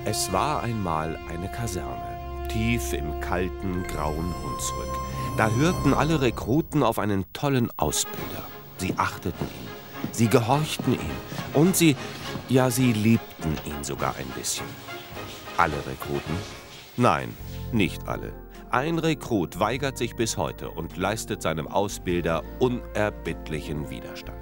Es war einmal eine Kaserne, tief im kalten, grauen Hunsrück. Da hörten alle Rekruten auf einen tollen Ausbilder. Sie achteten ihn, sie gehorchten ihm und sie liebten ihn sogar ein bisschen. Alle Rekruten? Nein, nicht alle. Ein Rekrut weigert sich bis heute und leistet seinem Ausbilder unerbittlichen Widerstand.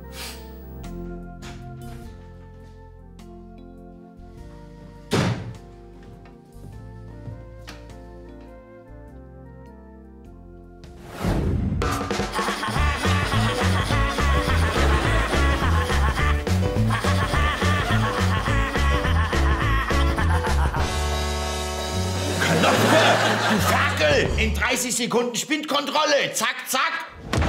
Du Ferkel! In 30 Sekunden Spindkontrolle! Zack, zack!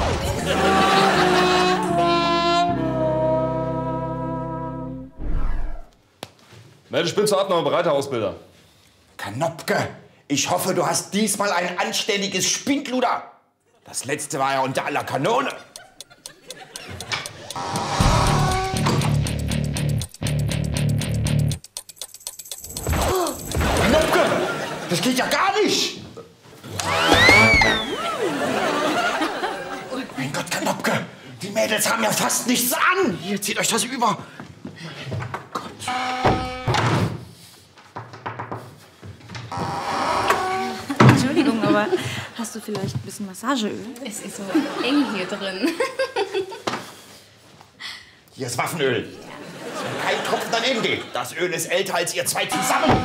Melde Spind zur Abnahme bereit, Herr Ausbilder. Kanopke, ich hoffe, du hast diesmal ein anständiges Spindluder. Das letzte war ja unter aller Kanone. Kanopke, das geht ja gar nicht. Mein Gott, Kanopke, die Mädels haben ja fast nichts an. Hier, zieht euch das über. Entschuldigung, aber hast du vielleicht ein bisschen Massageöl? Es ist so eng hier drin. Hier ist Waffenöl. Dass kein Tropfen daneben geht. Das Öl ist älter als ihr zwei zusammen.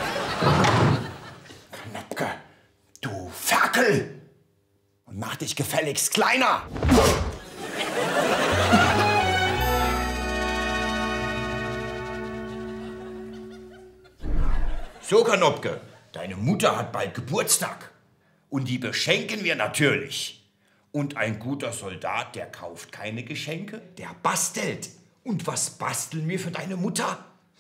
Kanopke, du Ferkel. Und mach dich gefälligst kleiner. So, Kanopke, deine Mutter hat bald Geburtstag. Und die beschenken wir natürlich. Und ein guter Soldat, der kauft keine Geschenke, der bastelt. Und was basteln wir für deine Mutter?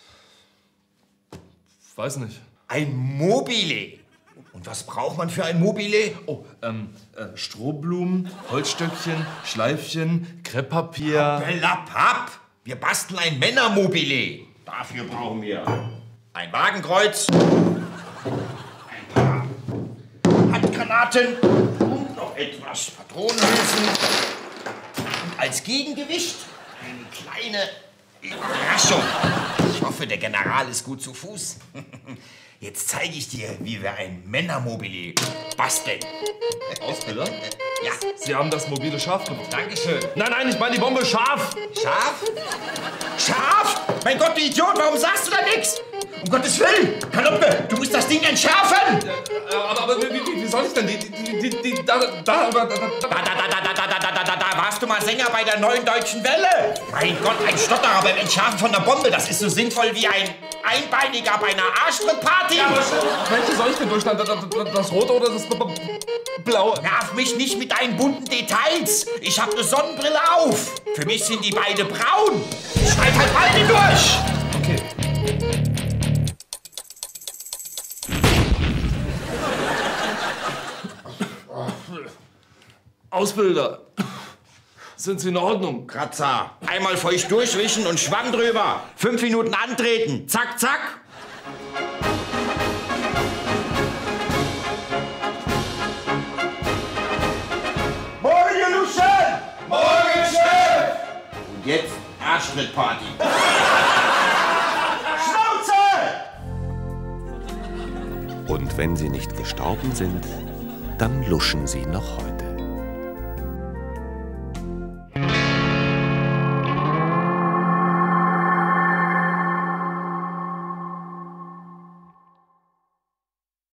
Weiß nicht. Ein Mobile. Und was braucht man für ein Mobile? Oh, Strohblumen, Holzstöckchen, Schleifchen, Krepppapier. Papp. Wir basteln ein Männermobile. Dafür brauchen wir ein Wagenkreuz, ein paar Handgranaten und noch etwas Patronenhülsen. Und als Gegengewicht eine kleine Überraschung. Ich hoffe, der General ist gut zu Fuß. Jetzt zeige ich dir, wie wir ein Männermobile basteln. Ausbilder? Ja. Sie haben das mobile Schaf gemacht. Dankeschön. Nein, ich meine die Bombe scharf. Schaf? Schaf? Mein Gott, du Idiot, warum sagst du da nichts? Um Gottes Willen! Kanopke, du musst das Ding entschärfen! Aber wie soll ich denn da warst du mal Sänger bei der Neuen Deutschen Welle? Mein Gott, ein Stotterer beim Entschärfen von der Bombe, das ist so sinnvoll wie ein Einbeiniger bei einer Arschtrittparty! Ja, welche soll ich denn durchstehen? Das Rote oder das Blaue? Nerv mich nicht mit deinen bunten Details! Ich hab eine Sonnenbrille auf! Für mich sind die beide braun! Schneid halt beide durch! Okay. Ausbilder, sind Sie in Ordnung? Kratzer, einmal feucht durchwischen und Schwamm drüber. 5 Minuten antreten. Zack, zack. Morgen, Luschen! Morgen, Chef! Und jetzt Arschtrittparty. Schnauze! Und wenn sie nicht gestorben sind, dann luschen sie noch heute.